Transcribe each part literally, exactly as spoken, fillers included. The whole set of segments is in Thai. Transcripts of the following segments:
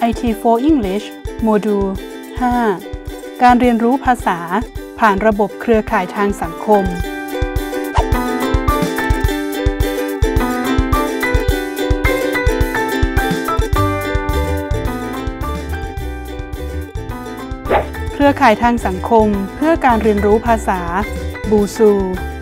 ที for English โมดูล ห้า การเรียนรู้ภาษาผ่านระบบเครือข่ายทางสังคมเครือข่ายทางสังคมเพื่อการเรียนรู้ภาษาบูซู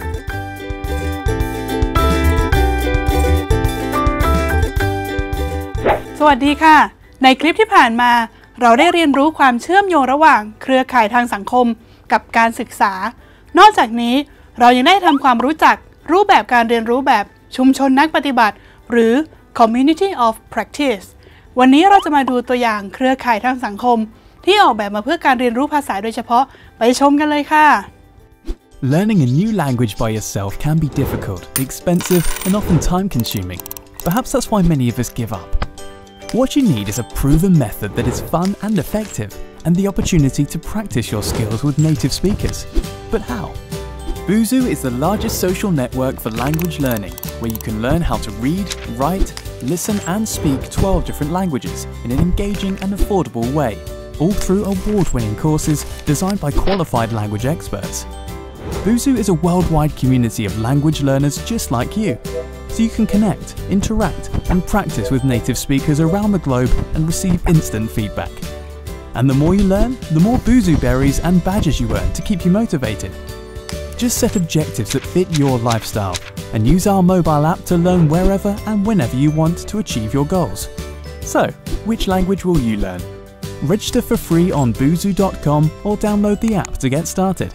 สวัสดีค่ะในคลิปที่ผ่านมาเราได้เรียนรู้ความเชื่อมโยงระหว่างเครือข่ายทางสังคมกับการศึกษานอกจากนี้เรายังได้ทำความรู้จักรูปแบบการเรียนรู้แบบชุมชนนักปฏิบัติหรือ community of practice วันนี้เราจะมาดูตัวอย่างเครือข่ายทางสังคมที่ออกแบบมาเพื่อการเรียนรู้ภาษาโดยเฉพาะไปชมกันเลยค่ะ Learning a new language by yourself can be difficult, expensive, and often time-consuming. Perhaps that's why many of us give up.What you need is a proven method that is fun and effective, and the opportunity to practice your skills with native speakers. But how? Busuu is the largest social network for language learning, where you can learn how to read, write, listen and speak twelve different languages in an engaging and affordable way, all through award-winning courses designed by qualified language experts. Busuu is a worldwide community of language learners just like you.So you can connect, interact and practice with native speakers around the globe and receive instant feedback. And the more you learn, the more Busuu berries and badges you earn to keep you motivated. Just set objectives that fit your lifestyle and use our mobile app to learn wherever and whenever you want to achieve your goals. So, which language will you learn? Register for free on busuu dot com or download the app to get started.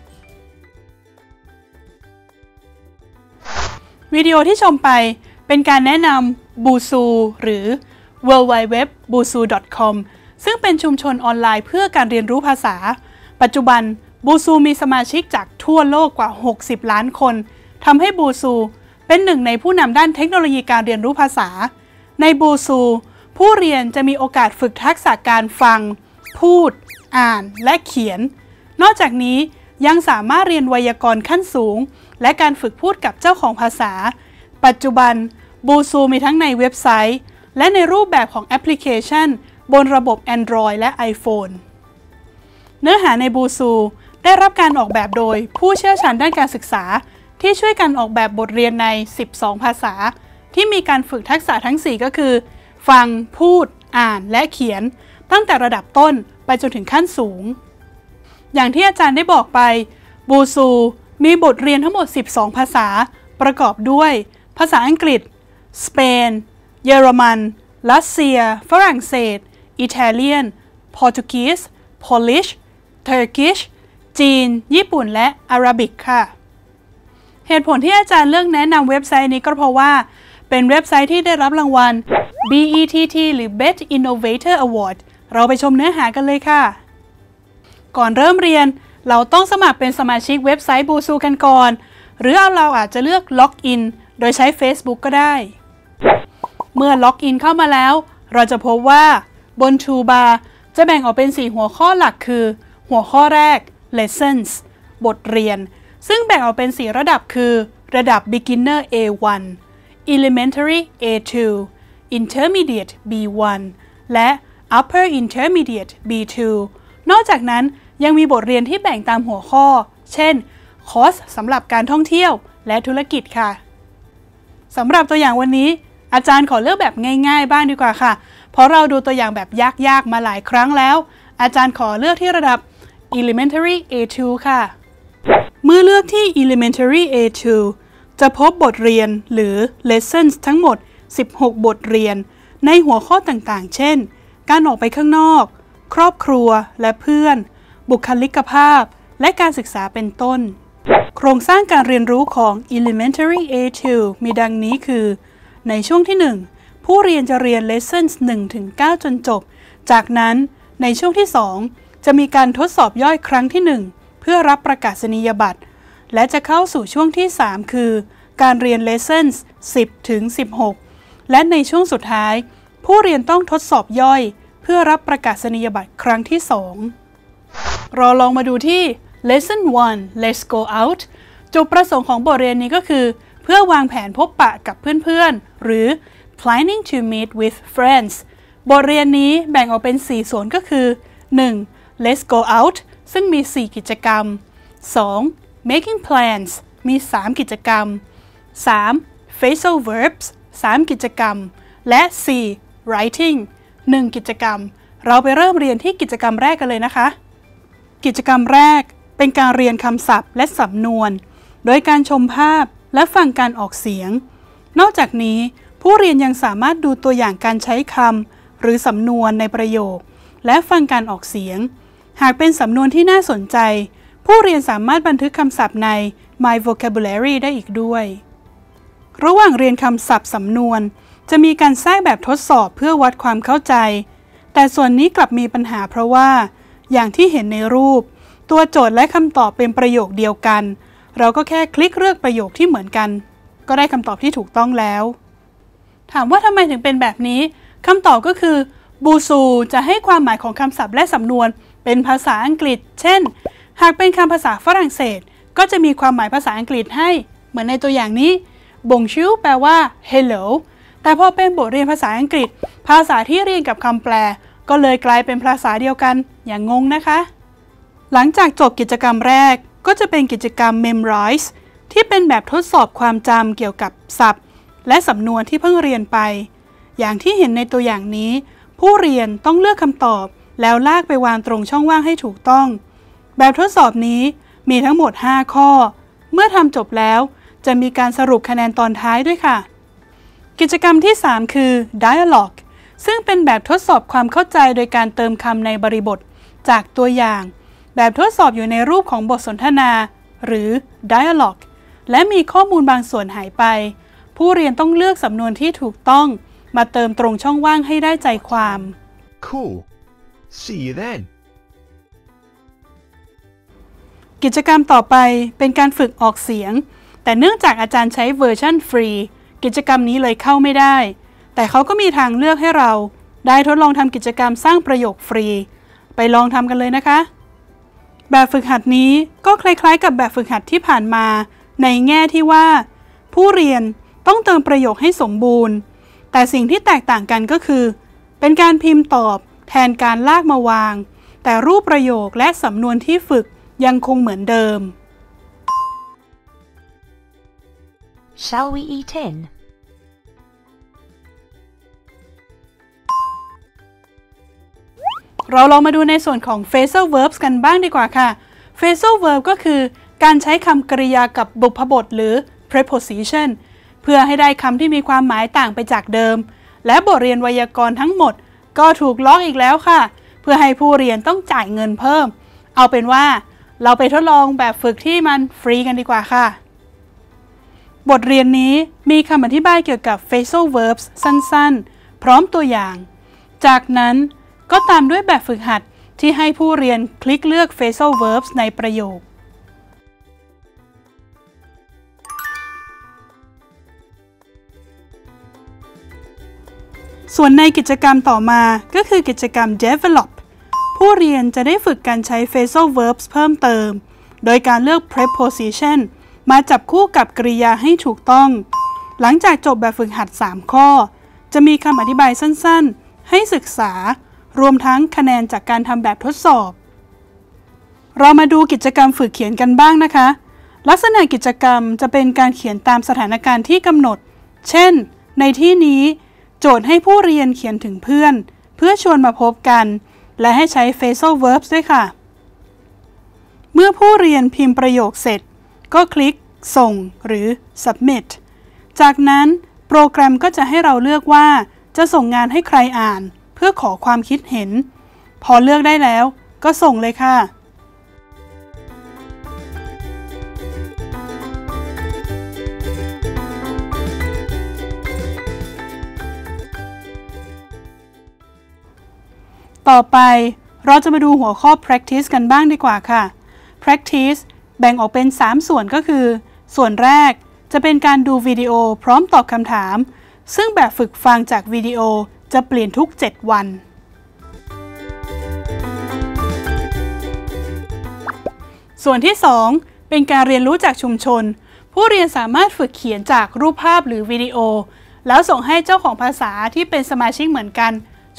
วิดีโอที่ชมไปเป็นการแนะนำบูซูหรือ ดับเบิลยู ดับเบิลยู ดับเบิลยู ดอท บูซู ดอท คอม ซึ่งเป็นชุมชนออนไลน์เพื่อการเรียนรู้ภาษาปัจจุบันบูซูมีสมาชิกจากทั่วโลกกว่าหกสิบล้านคนทำให้บูซูเป็นหนึ่งในผู้นำด้านเทคโนโลยีการเรียนรู้ภาษาในบูซูผู้เรียนจะมีโอกาสฝึกทักษะการฟังพูดอ่านและเขียนนอกจากนี้ยังสามารถเรียนไวยากรณ์ขั้นสูงและการฝึกพูดกับเจ้าของภาษาปัจจุบันบูซูมีทั้งในเว็บไซต์และในรูปแบบของแอปพลิเคชันบนระบบ Android และ iPhone เนื้อหาในบูซูได้รับการออกแบบโดยผู้เชี่ยวชาญด้านการศึกษาที่ช่วยกันออกแบบบทเรียนในสิบสองภาษาที่มีการฝึกทักษะทั้งสี่ก็คือฟังพูดอ่านและเขียนตั้งแต่ระดับต้นไปจนถึงขั้นสูงอย่างที่อาจารย์ได้บอกไปบูซูมีบทเรียนทั้งหมดสิบสองภาษาประกอบด้วยภาษาอังกฤษสเปนเยอรมันรัสเซียฝรั่งเศสอิตาเลียนโปรตุเกสโพลิชเทอร์กิชจีนญี่ปุ่นและอาหรับิกค่ะเหตุผลที่อาจารย์เลือกแนะนำเว็บไซต์นี้ก็เพราะว่าเป็นเว็บไซต์ที่ได้รับรางวัล บี อี ที ที หรือ Best Innovator Award เราไปชมเนื้อหากันเลยค่ะก่อนเริ่มเรียนเราต้องสมัครเป็นสมาชิกเว็บไซต์บูซูกันก่อนหรือเราอาจจะเลือกล็อกอินโดยใช้ Facebook ก็ได้เมื่อล็อกอินเข้ามาแล้วเราจะพบว่าบน Toolbar จะแบ่งออกเป็นสี่หัวข้อหลักคือหัวข้อแรก Lessons บทเรียนซึ่งแบ่งออกเป็นสี่ระดับคือระดับ Beginner เอ วัน Elementary เอ ทู Intermediate บี วัน และ Upper Intermediate บี ทู นอกจากนั้นยังมีบทเรียนที่แบ่งตามหัวข้อเช่นคอร์สสำหรับการท่องเที่ยวและธุรกิจค่ะสำหรับตัวอย่างวันนี้อาจารย์ขอเลือกแบบง่ายๆบ้างดีกว่าค่ะเพราะเราดูตัวอย่างแบบยากๆมาหลายครั้งแล้วอาจารย์ขอเลือกที่ระดับ Elementary เอ ทู ค่ะเมื่อเลือกที่ Elementary เอ ทู จะพบบทเรียนหรือ Lessons ทั้งหมดสิบหกบทเรียนในหัวข้อต่างๆเช่นการออกไปข้างนอกครอบครัวและเพื่อนบุคลิกภาพและการศึกษาเป็นต้นโครงสร้างการเรียนรู้ของ Elementary เอ ทู มีดังนี้คือในช่วงที่หนึ่งผู้เรียนจะเรียน Lessons หนึ่งถึงเก้า จนจบจากนั้นในช่วงที่สองจะมีการทดสอบย่อยครั้งที่หนึ่งเพื่อรับประกาศนียบัตรและจะเข้าสู่ช่วงที่สามคือการเรียน Lessons สิบถึงสิบหกและในช่วงสุดท้ายผู้เรียนต้องทดสอบย่อยเพื่อรับประกาศนียบัตรครั้งที่สองเราลองมาดูที่ Lesson วัน Let's go out จุดประสงค์ของบทเรียนนี้ก็คือเพื่อวางแผนพบปะกับเพื่อนๆหรือ planning to meet with friends บทเรียนนี้แบ่งออกเป็นสี่ส่วนก็คือ หนึ่ง Let's go out ซึ่งมีสี่กิจกรรม สอง Making plans มีสามกิจกรรม สาม Phrasal verbs สามกิจกรรมและสี่ Writing หนึ่งกิจกรรมเราไปเริ่มเรียนที่กิจกรรมแรกกันเลยนะคะกิจกรรมแรกเป็นการเรียนคำศัพท์และสำนวนโดยการชมภาพและฟังการออกเสียงนอกจากนี้ผู้เรียนยังสามารถดูตัวอย่างการใช้คำหรือสำนวนในประโยคและฟังการออกเสียงหากเป็นสำนวนที่น่าสนใจผู้เรียนสามารถบันทึกคำศัพท์ใน My Vocabulary ได้อีกด้วยระหว่างเรียนคำศัพท์สำนวนจะมีการแทรกแบบทดสอบเพื่อวัดความเข้าใจแต่ส่วนนี้กลับมีปัญหาเพราะว่าอย่างที่เห็นในรูปตัวโจทย์และคำตอบเป็นประโยคเดียวกันเราก็แค่คลิกเลือกประโยคที่เหมือนกันก็ได้คำตอบที่ถูกต้องแล้วถามว่าทำไมถึงเป็นแบบนี้คำตอบก็คือบูซูจะให้ความหมายของคำศัพท์และสำนวนเป็นภาษาอังกฤษเช่นหากเป็นคำภาษาฝรั่งเศสก็จะมีความหมายภาษาอังกฤษให้เหมือนในตัวอย่างนี้บงชิวแปลว่า hello แต่พอเป็นบทเรียนภาษาอังกฤษภาษาที่เรียนกับคำแปลก็เลยกลายเป็นภาษาเดียวกันอย่างงงนะคะหลังจากจบกิจกรรมแรกก็จะเป็นกิจกรรม Memrise ที่เป็นแบบทดสอบความจำเกี่ยวกับศัพท์และสำนวนที่เพิ่งเรียนไปอย่างที่เห็นในตัวอย่างนี้ผู้เรียนต้องเลือกคำตอบแล้วลากไปวางตรงช่องว่างให้ถูกต้องแบบทดสอบนี้มีทั้งหมดห้าข้อเมื่อทำจบแล้วจะมีการสรุปคะแนนตอนท้ายด้วยค่ะกิจกรรมที่สามคือ Dialogue ซึ่งเป็นแบบทดสอบความเข้าใจโดยการเติมคำในบริบทจากตัวอย่างแบบทดสอบอยู่ในรูปของบทสนทนาหรือ Dialogue และมีข้อมูลบางส่วนหายไปผู้เรียนต้องเลือกสำนวนที่ถูกต้องมาเติมตรงช่องว่างให้ได้ใจความ Cool. See you then. กิจกรรมต่อไปเป็นการฝึกออกเสียงแต่เนื่องจากอาจารย์ใช้เวอร์ชันฟรีกิจกรรมนี้เลยเข้าไม่ได้แต่เขาก็มีทางเลือกให้เราได้ทดลองทำกิจกรรมสร้างประโยคฟรีไปลองทำกันเลยนะคะแบบฝึกหัดนี้ก็คล้ายๆกับแบบฝึกหัดที่ผ่านมาในแง่ที่ว่าผู้เรียนต้องเติมประโยคให้สมบูรณ์แต่สิ่งที่แตกต่างกันก็คือเป็นการพิมพ์ตอบแทนการลากมาวางแต่รูปประโยคและสำนวนที่ฝึกยังคงเหมือนเดิม Shall we eat in? เราลองมาดูในส่วนของ phrasal verbs กันบ้างดีกว่าค่ะ phrasal verb ก็คือการใช้คำกริยากับบุพบทหรือ preposition เพื่อให้ได้คำที่มีความหมายต่างไปจากเดิมและบทเรียนไวยากรณ์ทั้งหมดก็ถูกล็อกอีกแล้วค่ะเพื่อให้ผู้เรียนต้องจ่ายเงินเพิ่มเอาเป็นว่าเราไปทดลองแบบฝึกที่มันฟรีกันดีกว่าค่ะบทเรียนนี้มีคำอธิบายเกี่ยวกับ phrasal verbs สั้นๆพร้อมตัวอย่างจากนั้นก็ตามด้วยแบบฝึกหัดที่ให้ผู้เรียนคลิกเลือก phrasal verbs ในประโยคส่วนในกิจกรรมต่อมาก็คือกิจกรรม develop ผู้เรียนจะได้ฝึกการใช้ phrasal verbs เพิ่มเติมโดยการเลือก preposition มาจับคู่กับกริยาให้ถูกต้องหลังจากจบแบบฝึกหัดสามข้อจะมีคำอธิบายสั้นๆให้ศึกษารวมทั้งคะแนนจากการทำแบบทดสอบเรามาดูกิจกรรมฝึกเขียนกันบ้างนะคะลักษณะกิจกรรมจะเป็นการเขียนตามสถานการณ์ที่กำหนดเช่นในที่นี้โจทย์ให้ผู้เรียนเขียนถึงเพื่อนเพื่อชวนมาพบกันและให้ใช้ phrasal verbs ด้วยค่ะเมื่อผู้เรียนพิมพ์ประโยคเสร็จก็คลิกส่งหรือ submit จากนั้นโปรแกรมก็จะให้เราเลือกว่าจะส่งงานให้ใครอ่านเพื่อขอความคิดเห็นพอเลือกได้แล้วก็ส่งเลยค่ะต่อไปเราจะมาดูหัวข้อ practice กันบ้างดีกว่าค่ะ practice แบ่งออกเป็นสามส่วนก็คือส่วนแรกจะเป็นการดูวิดีโอพร้อมตอบคำถามซึ่งแบบฝึกฟังจากวิดีโอจะเปลี่ยนทุกเจ็ดวันส่วนที่สองเป็นการเรียนรู้จากชุมชนผู้เรียนสามารถฝึกเขียนจากรูปภาพหรือวิดีโอแล้วส่งให้เจ้าของภาษาที่เป็นสมาชิกเหมือนกัน